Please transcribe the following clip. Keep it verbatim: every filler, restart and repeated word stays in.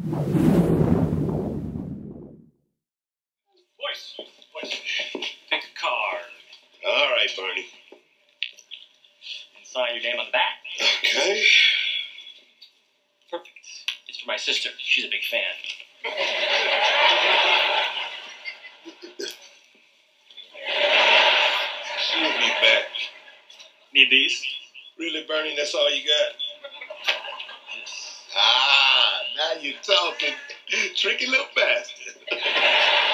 Voice, voice. Pick a card. All right, Barney. And sign your name on the back. Okay. Perfect. It's for my sister. She's a big fan. She'll be back. Need these? Really, Bernie, that's all you got? Yes. Ah, now you're talking. Tricky little bastard.